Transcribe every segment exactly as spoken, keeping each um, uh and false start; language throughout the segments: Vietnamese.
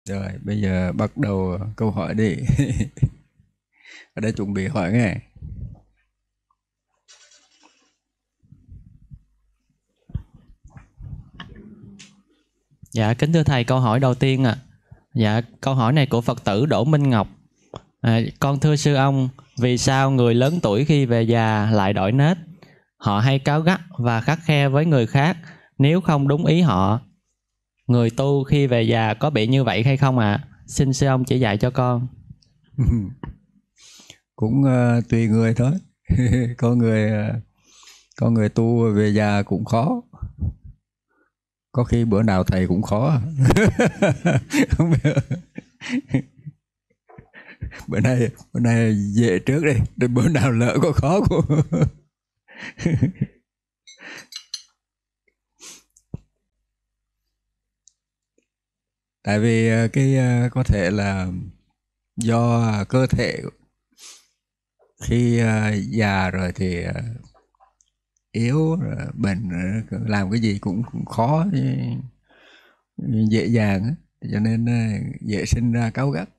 Rồi, bây giờ bắt đầu câu hỏi đi. Ở đây chuẩn bị hỏi nghe. Dạ, kính thưa thầy, câu hỏi đầu tiên ạ. À. Dạ, câu hỏi này của Phật tử Đỗ Minh Ngọc. À, con thưa sư ông, vì sao người lớn tuổi khi về già lại đổi nết? Họ hay cáu gắt và khắt khe với người khác nếu không đúng ý họ. Người tu khi về già có bị như vậy hay không ạ? À? Xin sư ông chỉ dạy cho con. Cũng uh, tùy người thôi. Có người uh, có người tu về già cũng khó. Có khi bữa nào thầy cũng khó. Không biết. Bữa nay bữa nay về trước đi, để bữa nào lỡ có khó của. Tại vì cái có thể là do cơ thể khi già rồi thì yếu, bệnh, làm cái gì cũng, cũng khó, dễ dàng, cho nên dễ sinh ra cáu gắt.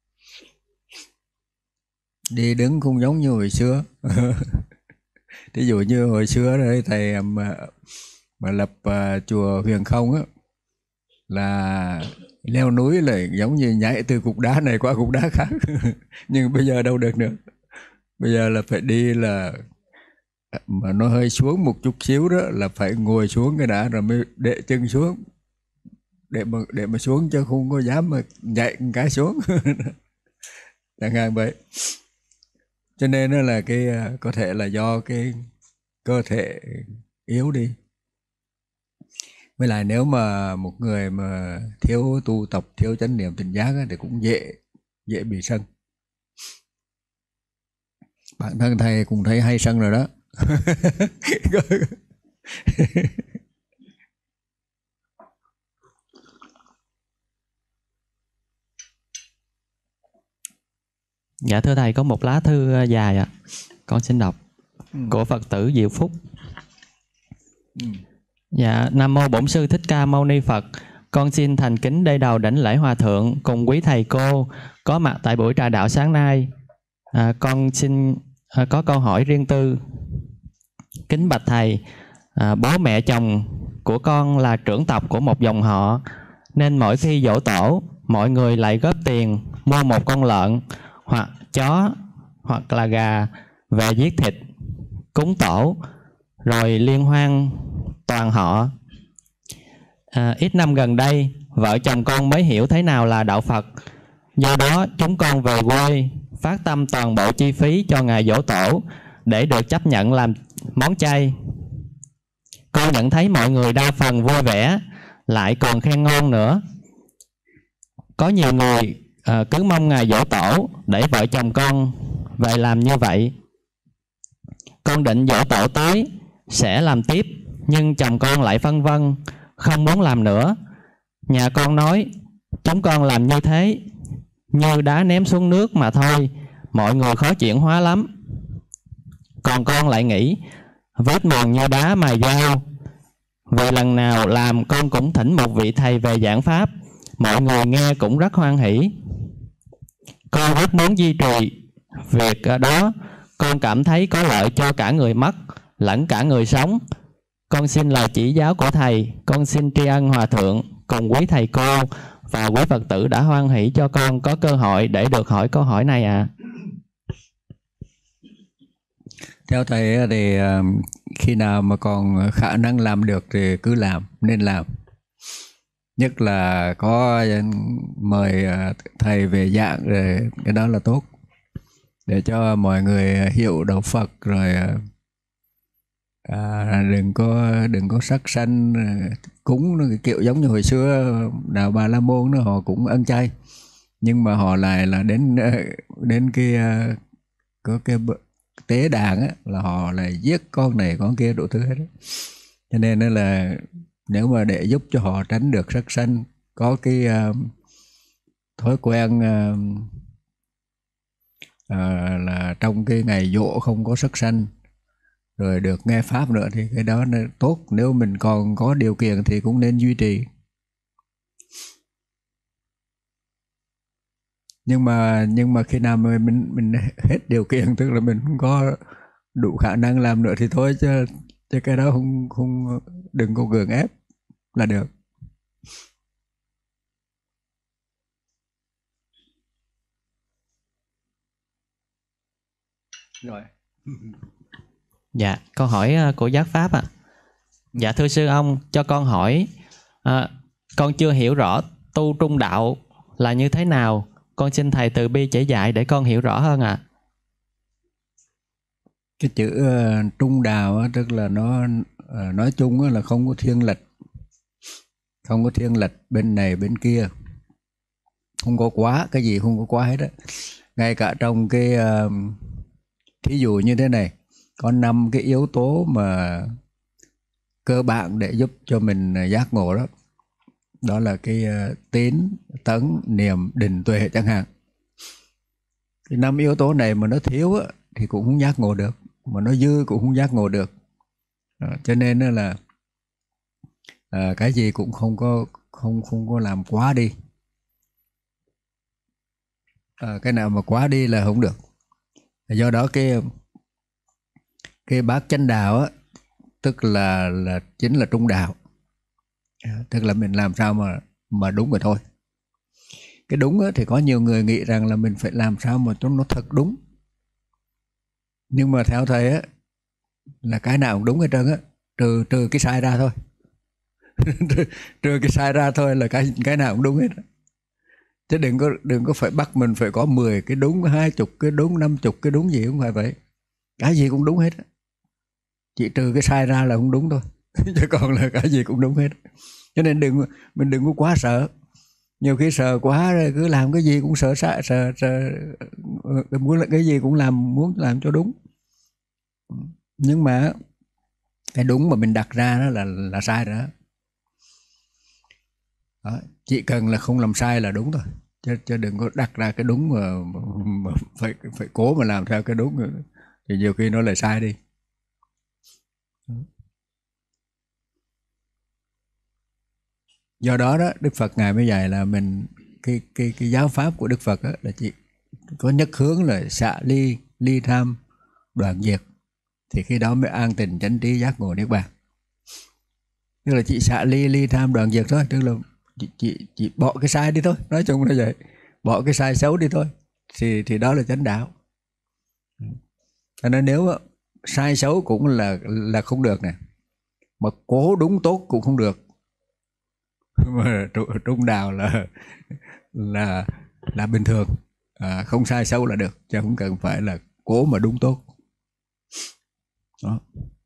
Đi đứng cũng giống như hồi xưa. Ví dụ như hồi xưa đấy thầy mà, mà lập uh, chùa Huyền Không á, là leo núi là giống như nhảy từ cục đá này qua cục đá khác. Nhưng bây giờ đâu được nữa. Bây giờ là phải đi là mà nó hơi xuống một chút xíu đó là phải ngồi xuống cái đã rồi mới để chân xuống, để mà để mà xuống chứ không có dám mà nhảy một cái xuống. Chẳng hạn vậy. Cho nên nó là cái có thể là do cái cơ thể yếu đi. Với lại nếu mà một người mà thiếu tu tập, thiếu chánh niệm tỉnh giác thì cũng dễ dễ bị sân. Bản thân thầy cũng thấy hay sân rồi đó. Dạ thưa thầy, có một lá thư dài ạ. À. Con xin đọc. Ừ. Của Phật tử Diệu Phúc. Ừ. Dạ, Nam mô Bổn Sư Thích Ca Mâu Ni Phật. Con xin thành kính đây đầu đảnh lễ Hòa Thượng cùng quý thầy cô có mặt tại buổi trà đạo sáng nay. À, con xin à, có câu hỏi riêng tư. Kính bạch thầy, à, bố mẹ chồng của con là trưởng tộc của một dòng họ, nên mỗi khi giỗ tổ, mọi người lại góp tiền mua một con lợn hoặc chó hoặc là gà về giết thịt cúng tổ, rồi liên hoan toàn họ. À, ít năm gần đây, vợ chồng con mới hiểu thế nào là đạo Phật. Do đó chúng con về quê phát tâm toàn bộ chi phí cho ngày giỗ tổ để được chấp nhận làm món chay. Con nhận thấy mọi người đa phần vui vẻ, lại còn khen ngon nữa. Có nhiều người à, cứ mong ngày giỗ tổ để vợ chồng con về làm như vậy. Con định giỗ tổ tới sẽ làm tiếp, nhưng chồng con lại phân vân, không muốn làm nữa. Nhà con nói chúng con làm như thế như đá ném xuống nước mà thôi, mọi người khó chuyển hóa lắm. Còn con lại nghĩ vết mòn như đá mài dao. Vậy lần nào làm con cũng thỉnh một vị thầy về giảng pháp, mọi người nghe cũng rất hoan hỷ. Con rất muốn duy trì việc đó. Con cảm thấy có lợi cho cả người mất lẫn cả người sống. Con xin lời chỉ giáo của thầy. Con xin tri ân Hòa Thượng cùng quý thầy cô và quý Phật tử đã hoan hỷ cho con có cơ hội để được hỏi câu hỏi này ạ. À. Theo thầy thì khi nào mà còn khả năng làm được thì cứ làm, nên làm. Nhất là có mời thầy về giảng rồi, cái đó là tốt, để cho mọi người hiểu đạo Phật rồi. À, đừng có đừng có sắc sanh cúng cái kiểu giống như hồi xưa đạo Bà La Môn đó, họ cũng ăn chay nhưng mà họ lại là đến đến cái có cái tế đàn á, là họ lại giết con này con kia đủ thứ hết đó. Cho nên đó là nếu mà để giúp cho họ tránh được sắc sanh, có cái uh, thói quen uh, uh, là trong cái ngày giỗ không có sắc sanh, rồi được nghe pháp nữa, thì cái đó là tốt. Nếu mình còn có điều kiện thì cũng nên duy trì. nhưng mà nhưng mà khi nào mà mình mình hết điều kiện, tức là mình không có đủ khả năng làm nữa thì thôi, chứ chứ cái đó không không đừng có gượng ép là được. Rồi. Dạ, câu hỏi của Giác Pháp ạ. À. Dạ thưa sư ông, cho con hỏi, à, con chưa hiểu rõ tu trung đạo là như thế nào. Con xin thầy từ bi chỉ dạy để con hiểu rõ hơn ạ. À. Cái chữ uh, trung đạo á, tức là nó uh, nói chung á, là không có thiên lệch, không có thiên lệch bên này bên kia, không có quá, cái gì không có quá hết á. Ngay cả trong cái uh, thí dụ như thế này, có năm cái yếu tố mà cơ bản để giúp cho mình giác ngộ đó, đó là cái uh, tín, tấn, niệm, định, tuệ chẳng hạn. Cái năm yếu tố này mà nó thiếu á, thì cũng không giác ngộ được, mà nó dư cũng không giác ngộ được. À, cho nên là à, cái gì cũng không có không không có làm quá đi. À, cái nào mà quá đi là không được. Do đó cái cái bát chánh đạo á, tức là là chính là trung đạo. À, tức là mình làm sao mà mà đúng rồi thôi. Cái đúng á, thì có nhiều người nghĩ rằng là mình phải làm sao mà cho nó thật đúng. Nhưng mà theo thầy á, là cái nào cũng đúng hết trơn á, trừ trừ cái sai ra thôi. trừ, trừ cái sai ra thôi là cái cái nào cũng đúng hết. Chứ đừng có đừng có phải bắt mình phải có mười cái đúng, hai chục cái đúng, năm chục cái đúng, gì không phải vậy. Cái gì cũng đúng hết. Chỉ trừ cái sai ra là không đúng thôi. Chứ còn là cái gì cũng đúng hết. Cho nên đừng mình đừng có quá sợ. Nhiều khi sợ quá rồi cứ làm cái gì cũng sợ sợ sợ, sợ muốn là cái gì cũng làm muốn làm cho đúng. Nhưng mà cái đúng mà mình đặt ra đó là là sai rồi đó. Đó, chỉ cần là không làm sai là đúng thôi, chứ chứ đừng có đặt ra cái đúng mà, mà, mà phải phải cố mà làm theo cái đúng rồi. Thì nhiều khi nó lại sai đi. Do đó đó Đức Phật ngài mới dạy là mình cái cái cái giáo pháp của Đức Phật đó, là chỉ có nhất hướng là xả ly, ly tham, đoạn diệt, thì khi đó mới an tình chánh trí giác ngộ niết bàn. Tức là chỉ xả ly, ly tham, đoạn diệt thôi, tức là chỉ, chỉ, chỉ bỏ cái sai đi thôi, nói chung là vậy, bỏ cái sai xấu đi thôi, thì thì đó là chánh đạo. Cho nên nếu sai xấu cũng là là không được nè, mà cố đúng tốt cũng không được. Mà trung đạo là là là bình thường, à, không sai xấu là được, chứ không cần phải là cố mà đúng tốt. Đó.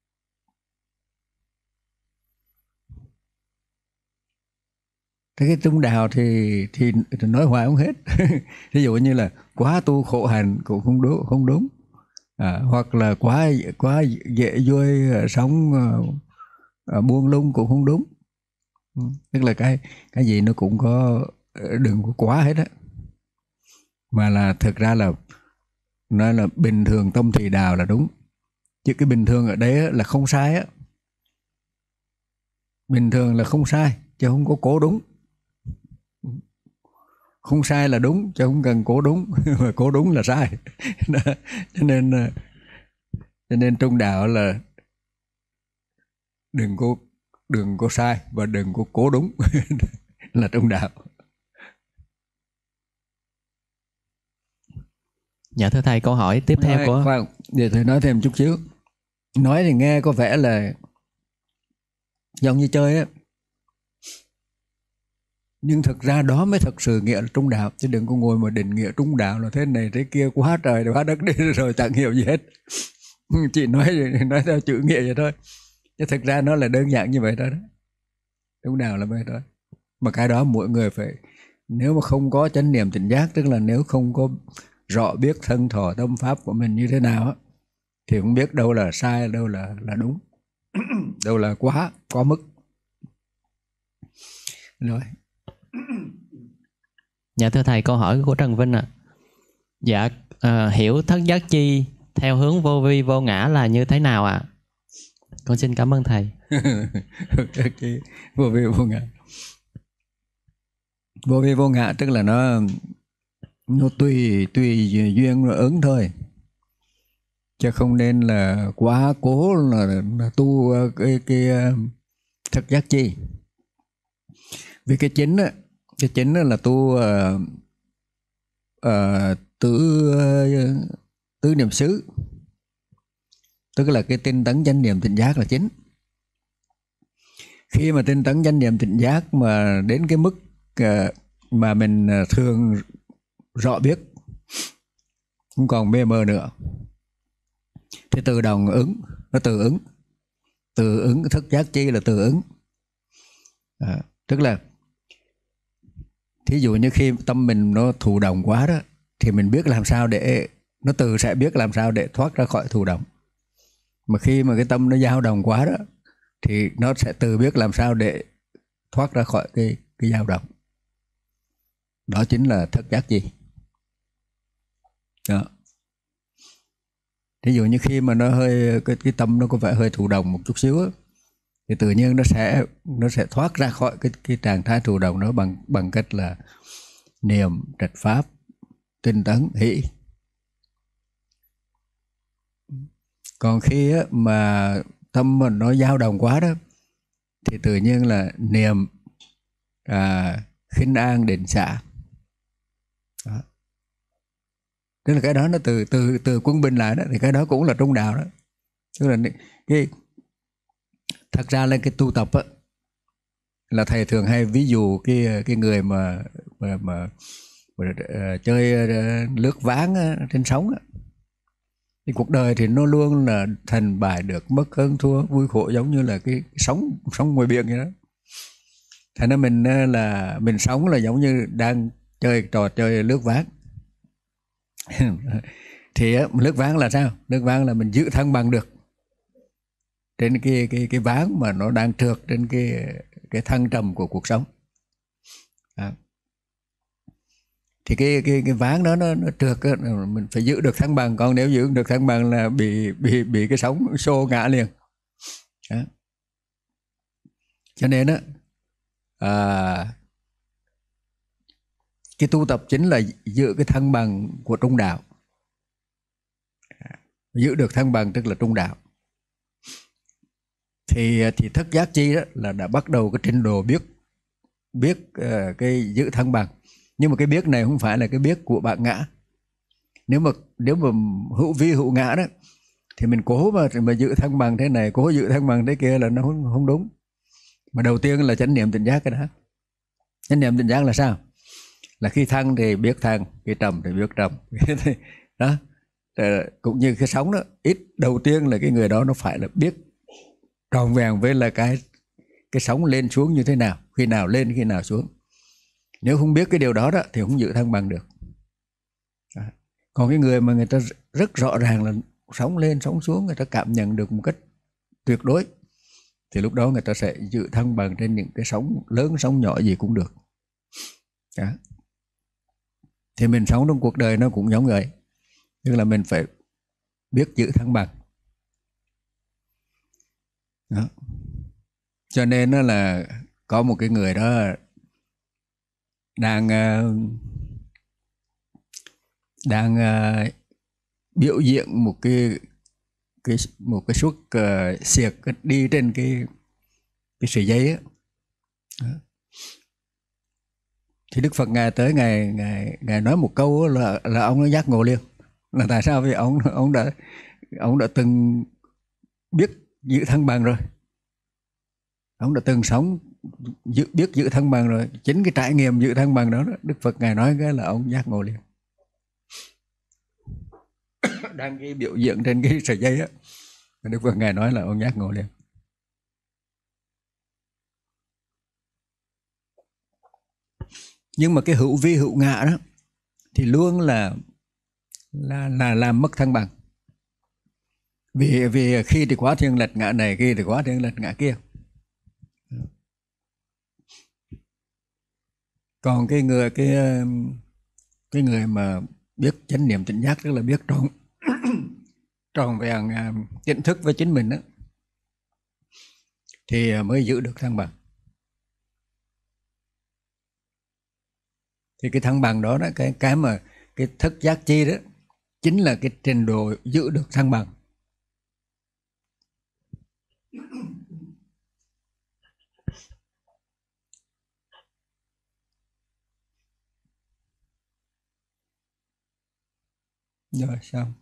Thế cái trung đạo thì, thì thì nói hoài không hết. Ví dụ như là quá tu khổ hạnh cũng không đúng, không đúng. À, hoặc là quá quá dễ vui sống uh, buông lung cũng không đúng. Tức là cái cái gì nó cũng có, đừng có quá hết á, mà là thực ra là nói là bình thường tâm thì đào là đúng. Chứ cái bình thường ở đấy là không sai á, bình thường là không sai chứ không có cố đúng. Không sai là đúng chứ không cần cố đúng. Mà cố đúng là sai. Cho nên cho nên trung đạo là đừng có đừng có sai và đừng có cố đúng. Là trung đạo. Dạ thưa thầy, câu hỏi tiếp theo của... Khoan, để thầy nói thêm chút xíu. Nói thì nghe có vẻ là giống như chơi á, nhưng thực ra đó mới thật sự nghĩa là trung đạo. Chứ đừng có ngồi mà định nghĩa trung đạo là thế này thế kia, quá trời quá đất đi rồi chẳng hiểu gì hết. Chỉ nói nói theo chữ nghĩa vậy thôi, chứ thực ra nó là đơn giản như vậy thôi đó. Trung đạo là vậy thôi. Mà cái đó mỗi người phải, nếu mà không có chánh niệm tỉnh giác, tức là nếu không có rõ biết thân thọ tâm pháp của mình như thế nào á, thì không biết đâu là sai, đâu là là đúng. Đâu là quá quá mức. Rồi. Dạ thưa thầy, câu hỏi của Trần Vinh ạ. À. Dạ à, hiểu thất giác chi theo hướng vô vi vô ngã là như thế nào ạ? À? Con xin cảm ơn thầy. Vô vi vô ngã. Vô vi vô ngã tức là nó nó tùy tùy duyên rồi ứng thôi, chứ không nên là quá cố là, là tu cái cái thực giác chi. Vì cái chính á, cái chính là tu uh, uh, tứ uh, tứ niệm xứ, tức là cái tinh tấn chánh niệm tỉnh giác là chính. Khi mà tinh tấn chánh niệm tỉnh giác mà đến cái mức uh, mà mình thường rõ biết, không còn mê mờ nữa, thì tự động ứng, nó tự ứng. Tự ứng thức giác chi là tự ứng. À, tức là thí dụ như khi tâm mình nó thụ động quá đó, thì mình biết làm sao để nó tự sẽ biết làm sao để thoát ra khỏi thụ động. Mà khi mà cái tâm nó dao động quá đó, thì nó sẽ tự biết làm sao để thoát ra khỏi cái cái dao động. Đó chính là thức giác chi. Đó. Thí dụ như khi mà nó hơi cái, cái tâm nó có vẻ hơi thụ động một chút xíu á, thì tự nhiên nó sẽ nó sẽ thoát ra khỏi cái cái trạng thái thụ động đó bằng bằng cách là niệm, trạch pháp, tinh tấn, hỷ. Còn khi á, mà tâm mình nó dao động quá đó, thì tự nhiên là niệm, à, khinh an, định xả. Đó. Tức là cái đó nó từ từ từ quân bình lại đó, thì cái đó cũng là trung đạo đó. Tức là cái thật ra là cái tu tập á, là thầy thường hay ví dụ cái cái người mà mà, mà, mà uh, chơi uh, lướt ván uh, trên sóng á, thì cuộc đời thì nó luôn là thành bại được, mất hơn thua, vui khổ, giống như là cái sóng sóng ngoài biển vậy đó. Thành ra mình uh, là mình sống là giống như đang chơi trò chơi lướt ván. Thì uh, lướt ván là sao? Lướt ván là mình giữ thăng bằng được trên cái cái cái ván mà nó đang trượt trên cái cái thăng trầm của cuộc sống. À. Thì cái cái cái ván đó nó, nó trượt á, mình phải giữ được thăng bằng, còn nếu giữ được thăng bằng là bị bị bị cái sóng xô ngã liền. Đó. Cho nên á, à, cái tu tập chính là giữ cái thăng bằng của trung đạo. Giữ được thăng bằng tức là trung đạo. Thì thì thức giác chi đó là đã bắt đầu cái trình độ biết biết uh, cái giữ thăng bằng. Nhưng mà cái biết này không phải là cái biết của bạn ngã. Nếu mà nếu mà hữu vi hữu ngã đó, thì mình cố mà mà giữ thăng bằng thế này, cố giữ thăng bằng thế kia là nó không, không đúng. Mà đầu tiên là chánh niệm tỉnh giác cái đó. Chánh niệm tỉnh giác là sao? Là khi thăng thì biết thăng, khi trầm thì biết trầm. Đó. Cũng như cái sóng đó, ít đầu tiên là cái người đó nó phải là biết tròn vẹn với là cái cái sóng lên xuống như thế nào, khi nào lên khi nào xuống. Nếu không biết cái điều đó đó thì không giữ thăng bằng được. À. Còn cái người mà người ta rất rõ ràng là sóng lên sóng xuống, người ta cảm nhận được một cách tuyệt đối, thì lúc đó người ta sẽ giữ thăng bằng trên những cái sóng lớn sóng nhỏ gì cũng được. À. Thì mình sống trong cuộc đời nó cũng giống vậy, tức là mình phải biết giữ thăng bằng. Đó. Cho nên nó là có một cái người đó đang đang uh, biểu diễn một cái cái một cái suất uh, xiệt đi trên cái cái sợi dây á. Thì Đức Phật ngài tới ngài ngài ngài nói một câu là là ông nó giác ngộ liền. Là tại sao? Vì ông ông đã ông đã từng biết giữ thăng bằng rồi. Ông đã từng sống giữ, biết giữ thăng bằng rồi. Chính cái trải nghiệm giữ thăng bằng đó, đó Đức Phật ngài nói cái là ông giác ngộ liền. Đang cái biểu diễn trên cái sợi dây á, Đức Phật ngài nói là ông giác ngộ liền. Nhưng mà cái hữu vi hữu ngã đó thì luôn là là là làm mất thăng bằng. Vì vì khi thì quá thiên lệch ngã này, khi thì quá thiên lệch ngã kia. Còn cái người cái cái người mà biết chánh niệm tỉnh giác, tức là biết tròn tròn vẹn nhận thức với chính mình đó, thì mới giữ được thăng bằng. Thì cái thăng bằng đó, đó cái cái mà cái thức giác chi đó chính là cái trình độ giữ được thăng bằng. Rồi xong.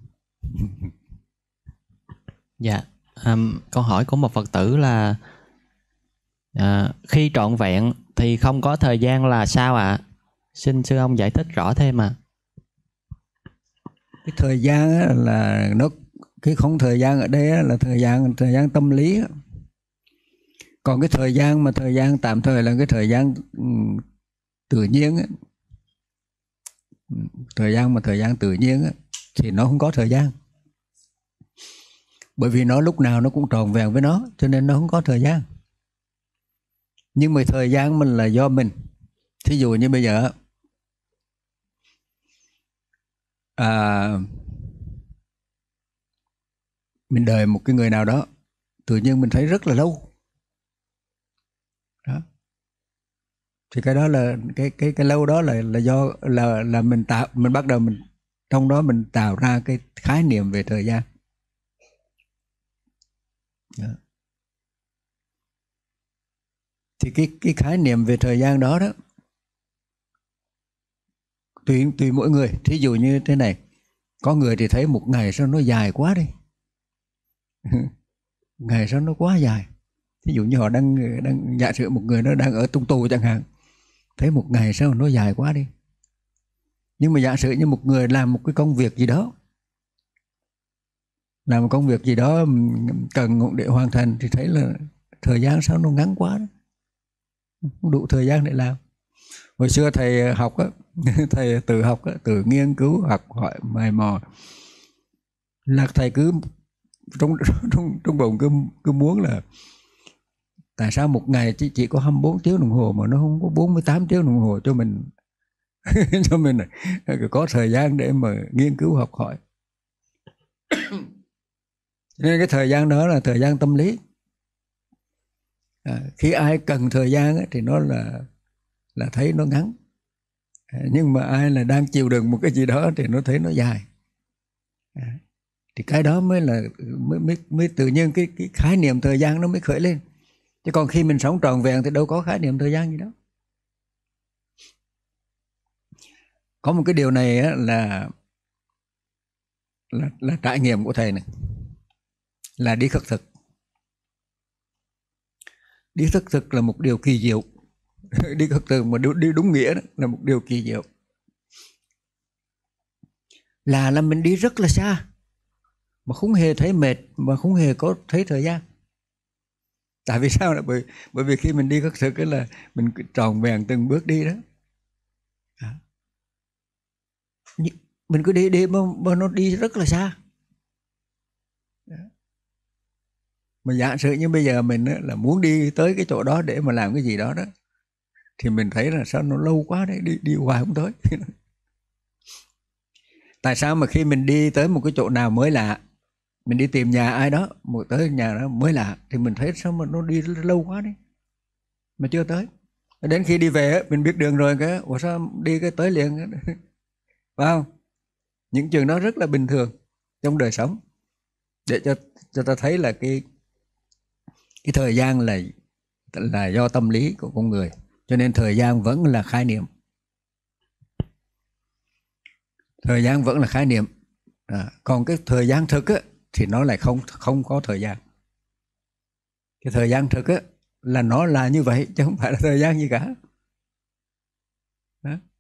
Dạ, um, câu hỏi của một Phật tử là à, khi trọn vẹn thì không có thời gian là sao ạ? À? Xin sư ông giải thích rõ thêm ạ. À. Cái thời gian là nó cái không thời gian ở đây là thời gian thời gian tâm lý. Còn cái thời gian mà thời gian tạm thời là cái thời gian tự nhiên ấy. Thời gian mà thời gian tự nhiên ấy, thì nó không có thời gian. Bởi vì nó lúc nào nó cũng tròn vẹn với nó, cho nên nó không có thời gian. Nhưng mà thời gian mình là do mình. Thí dụ như bây giờ à, mình đợi một cái người nào đó, tự nhiên mình thấy rất là lâu đó. Thì cái đó là cái cái cái lâu đó là là do là là mình tạo mình bắt đầu mình trong đó mình tạo ra cái khái niệm về thời gian đó. Thì cái cái khái niệm về thời gian đó đó tùy tùy mỗi người. Thí dụ như thế này, có người thì thấy một ngày sao nó dài quá đi ngày sao nó quá dài. Thí dụ như họ đang đang giả sử một người nó đang ở trong tù chẳng hạn, thấy một ngày sao nó dài quá đi. Nhưng mà giả sử như một người làm một cái công việc gì đó, làm một công việc gì đó cần để hoàn thành, thì thấy là thời gian sao nó ngắn quá đó. Không đủ thời gian để làm. Hồi xưa thầy học á, thầy tự học á, tự nghiên cứu học hỏi mày mò, là thầy cứ trong trong trong bụng cứ cứ muốn là tại sao một ngày chỉ chỉ có hai mươi bốn tiếng đồng hồ mà nó không có bốn mươi tám tiếng đồng hồ cho mình cho mình có thời gian để mà nghiên cứu học hỏi. Nên cái thời gian đó là thời gian tâm lý. À, khi ai cần thời gian ấy, thì nó là là thấy nó ngắn. À, nhưng mà ai là đang chịu đựng một cái gì đó thì nó thấy nó dài. À, thì cái đó mới là mới, mới, mới tự nhiên cái, cái khái niệm thời gian nó mới khởi lên. Chứ còn khi mình sống trọn vẹn thì đâu có khái niệm thời gian gì đó. Có một cái điều này á, là, là là trải nghiệm của thầy này, là đi khất thực. Đi khất thực là một điều kỳ diệu. Đi khất thực mà đi đúng nghĩa đó, là một điều kỳ diệu. Là là mình đi rất là xa mà không hề thấy mệt, mà không hề có thấy thời gian. Tại vì sao? Là bởi, bởi vì khi mình đi khất thực là mình tròn vẹn từng bước đi đó. À. Mình cứ đi đi mà, mà nó đi rất là xa. Đó. Mà giả sử như bây giờ mình là muốn đi tới cái chỗ đó để mà làm cái gì đó đó, thì mình thấy là sao nó lâu quá đấy, đi đi hoài không tới. Tại sao mà khi mình đi tới một cái chỗ nào mới lạ, mình đi tìm nhà ai đó, một tới nhà đó mới lạ, thì mình thấy sao mà nó đi lâu quá đấy mà chưa tới. Đến khi đi về mình biết đường rồi, cái ủa sao đi cái tới liền. Phải không? Những chuyện đó rất là bình thường trong đời sống, để cho cho ta thấy là cái cái thời gian là là do tâm lý của con người, cho nên thời gian vẫn là khái niệm. Thời gian vẫn là khái niệm. À, còn cái thời gian thực á, thì nó lại không không có thời gian. Cái thời gian thực á, là nó là như vậy chứ không phải là thời gian gì cả. Đó.